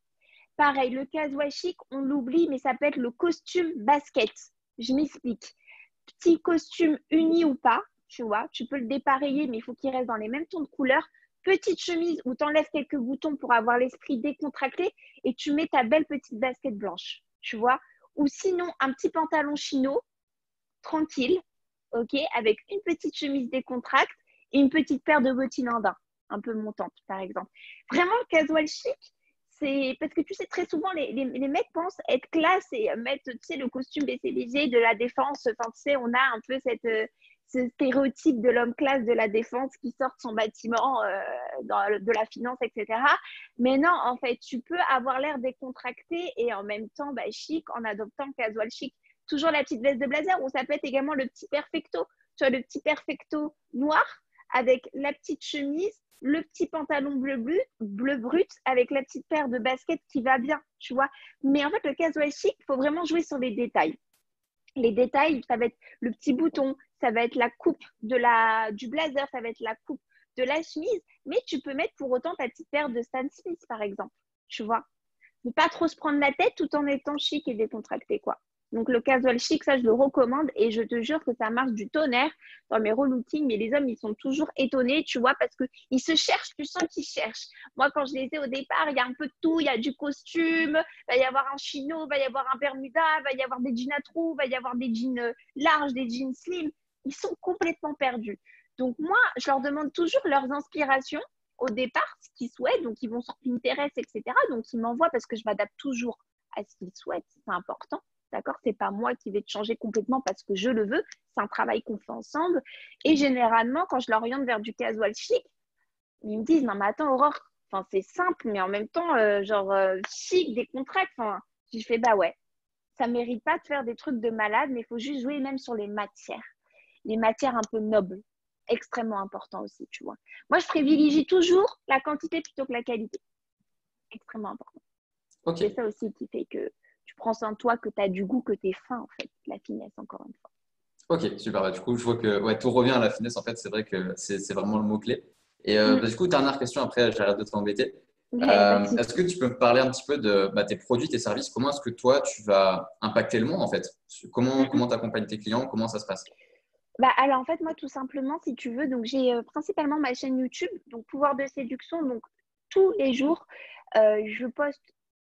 Pareil, le casual chic, on l'oublie, mais ça peut être le costume basket. Je m'explique. Petit costume uni ou pas, tu vois, tu peux le dépareiller, mais il faut qu'il reste dans les mêmes tons de couleur. Petite chemise où tu enlèves quelques boutons pour avoir l'esprit décontracté et tu mets ta belle petite basket blanche, tu vois. Ou sinon, un petit pantalon chino, tranquille, ok, avec une petite chemise décontracte et une petite paire de bottines en daim, un peu montantes, par exemple. Vraiment, le casual chic, c'est parce que tu sais, très souvent, les, les, les mecs pensent être classe et mettre, tu sais, le costume B C B G de la défense. Enfin, tu sais, on a un peu cette, euh, ce stéréotype de l'homme classe de la défense qui sort de son bâtiment euh, dans, de la finance, et cetera. Mais non, en fait, tu peux avoir l'air décontracté et en même temps bah, chic en adoptant le casual chic. Toujours la petite veste de blazer ou ça peut être également le petit perfecto. Tu as le petit perfecto noir avec la petite chemise, le petit pantalon bleu, bleu, bleu brut avec la petite paire de baskets qui va bien, tu vois. Mais en fait, le casual chic, il faut vraiment jouer sur les détails. Les détails, ça va être le petit bouton, ça va être la coupe de la, du blazer, ça va être la coupe de la chemise, mais tu peux mettre pour autant ta petite paire de Stan Smith, par exemple, tu vois. Ne pas trop se prendre la tête tout en étant chic et décontracté, quoi. Donc, le casual chic, ça, je le recommande et je te jure que ça marche du tonnerre dans mes relookings. Mais les hommes, ils sont toujours étonnés, tu vois, parce qu'ils se cherchent, tu sens qu'ils cherchent. Moi, quand je les ai au départ, il y a un peu de tout. Il y a du costume, il va y avoir un chino, il va y avoir un bermuda, il va y avoir des jeans à trous, il va y avoir des jeans larges, des jeans slim. Ils sont complètement perdus. Donc, moi, je leur demande toujours leurs inspirations au départ, ce qu'ils souhaitent. Donc, ils vont sur Pinterest, et cetera. Donc, ils m'envoient parce que je m'adapte toujours à ce qu'ils souhaitent. C'est important. D'accord? C'est pas moi qui vais te changer complètement parce que je le veux. C'est un travail qu'on fait ensemble. Et généralement, quand je l'oriente vers du casual chic, ils me disent, non, mais attends, Aurore, enfin, c'est simple, mais en même temps, euh, genre, euh, chic, décontracté. Enfin, je fais, bah ouais, ça mérite pas de faire des trucs de malade, mais il faut juste jouer même sur les matières. Les matières un peu nobles. Extrêmement important aussi, tu vois. Moi, je privilégie toujours la quantité plutôt que la qualité. Extrêmement important. Ok, C'est ça aussi qui fait que tu prends soin de toi, que tu as du goût, que tu es fin, en fait. La finesse, encore une fois. ok, super. Bah, du coup, je vois que ouais, tout revient à la finesse. En fait, c'est vrai que c'est c'est vraiment le mot-clé. Et euh, Mm. bah, du coup, dernière question, après, j'arrête de t'embêter. Il n'y a pas de Euh, est-ce souci. que tu peux me parler un petit peu de bah, tes produits, tes services? Comment est-ce que toi, tu vas impacter le monde, en fait? Comment Mm, comment tu accompagnes tes clients? Comment ça se passe? Bah, alors, en fait, moi, tout simplement, si tu veux, donc j'ai euh, principalement ma chaîne YouTube, donc Pouvoir de séduction. Donc, tous les jours, euh, je poste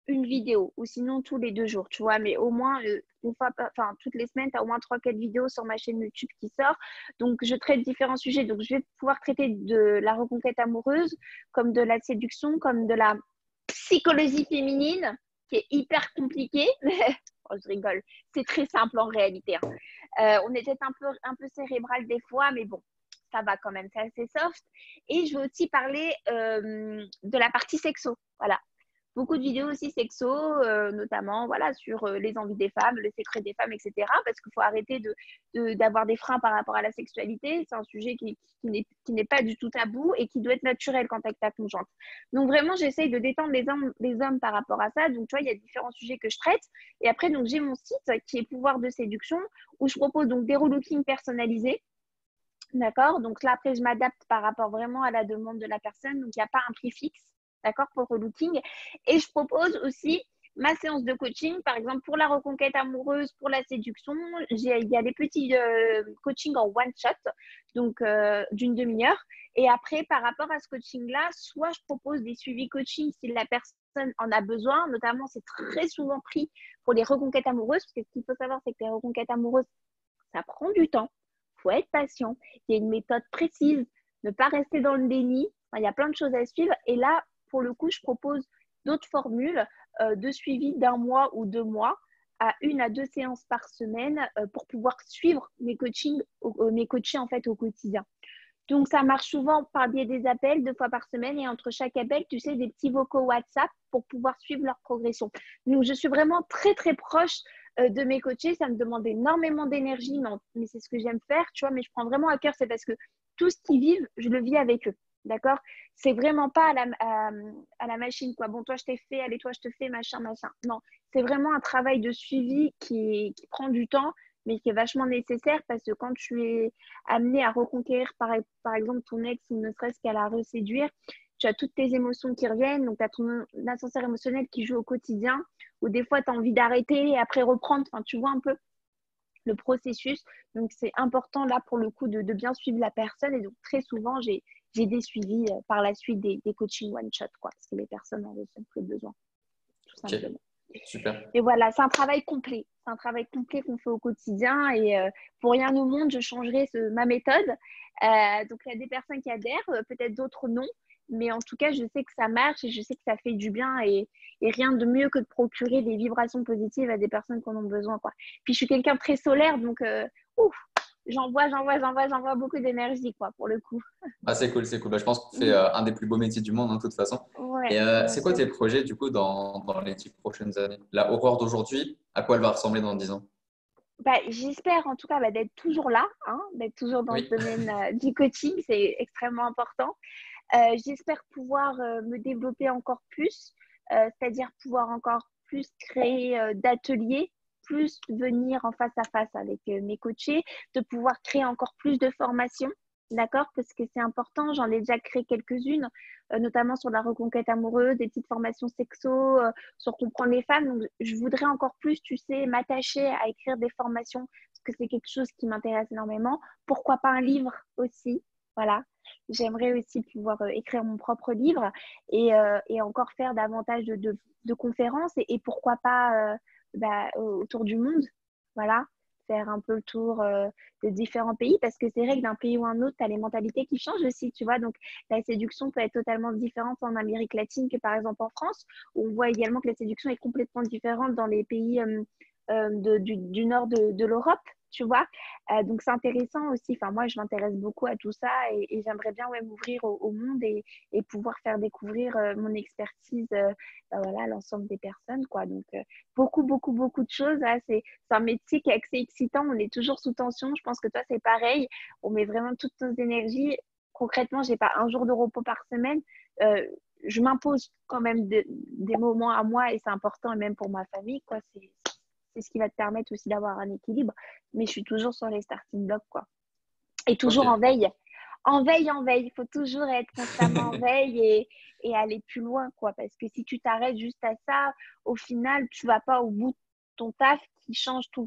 une vidéo ou sinon tous les deux jours, tu vois, mais au moins euh, une fois, enfin toutes les semaines, tu as au moins trois quatre vidéos sur ma chaîne YouTube qui sort. Donc je traite différents sujets. Donc je vais pouvoir traiter de la reconquête amoureuse, comme de la séduction, comme de la psychologie féminine, qui est hyper compliquée. Oh, je rigole. C'est très simple en réalité, hein. Euh, on est peut-être un peu, un peu cérébral des fois, mais bon, ça va quand même, c'est assez soft. Et je vais aussi parler euh, de la partie sexo. Voilà, beaucoup de vidéos aussi sexo, euh, notamment voilà, sur euh, les envies des femmes, le secret des femmes, et cetera. Parce qu'il faut arrêter de, de, d'avoir des freins par rapport à la sexualité. C'est un sujet qui, qui, n'est, qui n'est pas du tout tabou et qui doit être naturel quand tu avec ta conjointe. Donc vraiment, j'essaye de détendre les hommes, les hommes par rapport à ça. Donc tu vois, il y a différents sujets que je traite. Et après, donc j'ai mon site qui est Pouvoir de séduction, où je propose donc des relookings personnalisés. D'accord. Donc là, après, je m'adapte par rapport vraiment à la demande de la personne. Donc, il n'y a pas un prix fixe, d'accord, pour le relooking. Et je propose aussi ma séance de coaching, par exemple, pour la reconquête amoureuse, pour la séduction. J'ai, il y a des petits euh, coachings en one shot, donc euh, d'une demi-heure. Et après, par rapport à ce coaching-là, soit je propose des suivis coaching si la personne en a besoin. Notamment, c'est très souvent pris pour les reconquêtes amoureuses, parce que ce qu'il faut savoir, c'est que les reconquêtes amoureuses, ça prend du temps. Il faut être patient. Il y a une méthode précise. Ne pas rester dans le déni. Enfin, il y a plein de choses à suivre. Et là, pour le coup, je propose d'autres formules euh, de suivi d'un mois ou deux mois à une à deux séances par semaine euh, pour pouvoir suivre mes coachings, euh, mes coachés en fait au quotidien. Donc, ça marche souvent par biais des appels deux fois par semaine et entre chaque appel, tu sais, des petits vocaux WhatsApp pour pouvoir suivre leur progression. Donc, je suis vraiment très, très proche euh, de mes coachés. Ça me demande énormément d'énergie, mais, mais c'est ce que j'aime faire, tu vois. Mais je prends vraiment à cœur, c'est parce que tout ce qu'ils vivent, je le vis avec eux. D'accord? C'est vraiment pas à la, à, à la machine, quoi. Bon, toi, je t'ai fait, allez, toi, je te fais, machin, machin. Non, c'est vraiment un travail de suivi qui, qui prend du temps, mais qui est vachement nécessaire parce que quand tu es amené à reconquérir, par, par exemple, ton ex, ou ne serait-ce qu'à la reséduire, tu as toutes tes émotions qui reviennent, donc tu as ton ascenseur émotionnel qui joue au quotidien, ou des fois, tu as envie d'arrêter et après reprendre. Enfin, tu vois un peu le processus. Donc, c'est important, là, pour le coup, de, de bien suivre la personne. Et donc, très souvent, j'ai, j'ai des suivis euh, par la suite des, des coachings one-shot, quoi, parce que les personnes en ressentent le besoin, tout simplement. Ok, super. Et voilà, c'est un travail complet. C'est un travail complet qu'on fait au quotidien. Et euh, pour rien au monde, je changerai ce, ma méthode. Euh, donc, il y a des personnes qui adhèrent, euh, peut-être d'autres non. Mais en tout cas, je sais que ça marche et je sais que ça fait du bien. Et, et rien de mieux que de procurer des vibrations positives à des personnes qui en ont besoin, quoi. Puis, je suis quelqu'un de très solaire. Donc, euh, ouf, j'envoie, j'envoie, j'envoie, j'envoie beaucoup d'énergie, quoi, pour le coup. Ah, c'est cool, c'est cool. Bah, je pense qu'on fait euh, un des plus beaux métiers du monde, hein, de toute façon. Ouais, Et euh, ouais, c'est quoi c'est tes projets, du coup, dans, dans les dix prochaines années? La Aurore d'aujourd'hui, à quoi elle va ressembler dans dix ans? bah, j'espère en tout cas bah, d'être toujours là, hein, d'être toujours dans ce Oui. domaine euh, du coaching, c'est extrêmement important. Euh, j'espère pouvoir euh, me développer encore plus, euh, c'est-à-dire pouvoir encore plus créer euh, d'ateliers, plus venir en face à face avec euh, mes coachés, de pouvoir créer encore plus de formations, d'accord? Parce que c'est important, j'en ai déjà créé quelques-unes, euh, notamment sur la reconquête amoureuse, des petites formations sexo, euh, sur comprendre les femmes. Donc, je voudrais encore plus, tu sais, m'attacher à écrire des formations, parce que c'est quelque chose qui m'intéresse énormément. Pourquoi pas un livre aussi? Voilà. J'aimerais aussi pouvoir euh, écrire mon propre livre et, euh, et encore faire davantage de, de, de conférences et, et, pourquoi pas euh, bah, autour du monde. Voilà, faire un peu le tour euh, de différents pays parce que c'est vrai que d'un pays ou un autre, tu as les mentalités qui changent aussi, tu vois. Donc, la séduction peut être totalement différente en Amérique latine que par exemple en France, où on voit également que la séduction est complètement différente dans les pays euh, euh, de, du, du nord de, de l'Europe, tu vois. Euh, donc, c'est intéressant aussi. Enfin, moi, je m'intéresse beaucoup à tout ça et, et j'aimerais bien ouais, m'ouvrir au, au monde et, et pouvoir faire découvrir euh, mon expertise euh, ben voilà, à l'ensemble des personnes, quoi. Donc, euh, beaucoup, beaucoup, beaucoup de choses. Là, c'est, c'est un métier qui est assez excitant. On est toujours sous tension. Je pense que toi, c'est pareil. On met vraiment toutes nos énergies. Concrètement, j'ai pas un jour de repos par semaine. Euh, je m'impose quand même de, des moments à moi et c'est important, et même pour ma famille, quoi. C'est, c'est ce qui va te permettre aussi d'avoir un équilibre. Mais je suis toujours sur les starting blocks, quoi. Et toujours en Ok. veille. En veille, en veille. Il faut toujours être constamment en veille et, et aller plus loin, quoi. Parce que si tu t'arrêtes juste à ça, au final, tu vas pas au bout de ton taf qui change tout le temps.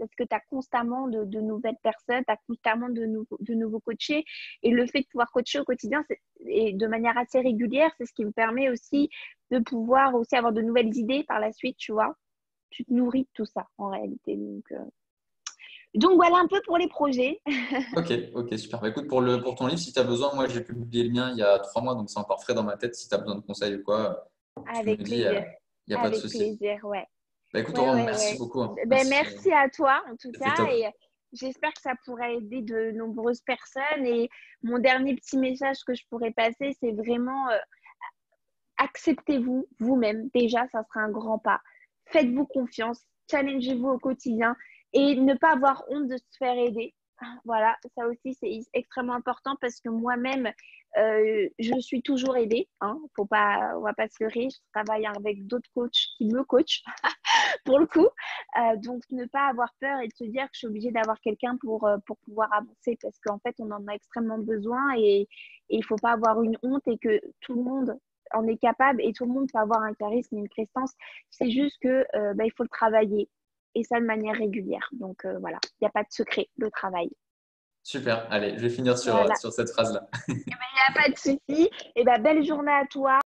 parce que tu as constamment de, de nouvelles personnes, tu as constamment de, nou- de nouveaux coachés. Et le fait de pouvoir coacher au quotidien c'est- et de manière assez régulière, c'est ce qui me permet aussi de pouvoir aussi avoir de nouvelles idées par la suite, tu vois. Tu te nourris de tout ça en réalité. Donc, euh, donc voilà un peu pour les projets. Ok, ok, super. Bah, écoute, pour le, pour ton livre, si tu as besoin, moi j'ai publié le mien il y a trois mois, donc c'est encore frais dans ma tête. Si tu as besoin de conseils ou quoi, tu me Avec dis, il plaisir. n'y a pas de Avec souci. plaisir, ouais. Bah, écoute, Ouais, Aurore, ouais, merci ouais. beaucoup, hein. Ben, Merci, euh, merci à toi, en tout c'était cas, top. et j'espère que ça pourra aider de nombreuses personnes. Et mon dernier petit message que je pourrais passer, c'est vraiment euh, acceptez-vous vous-même. Déjà, ça sera un grand pas. Faites-vous confiance, challengez-vous au quotidien et ne pas avoir honte de se faire aider. Voilà, ça aussi, c'est extrêmement important parce que moi-même, euh, je suis toujours aidée. Hein. Faut pas, on va pas se leurrer. Je travaille avec d'autres coachs qui me coachent pour le coup. Euh, donc, ne pas avoir peur et de se dire que je suis obligée d'avoir quelqu'un pour, euh, pour pouvoir avancer parce qu'en fait, on en a extrêmement besoin et il ne faut pas avoir une honte et que tout le monde en est capable et tout le monde peut avoir un charisme et une prestance. C'est juste que euh, bah, il faut le travailler et ça de manière régulière. Donc, euh, voilà, il n'y a pas de secret, le travail. Super. Allez, je vais finir sur, Voilà, sur cette phrase-là. il n'y a pas de souci. Et ben, belle journée à toi.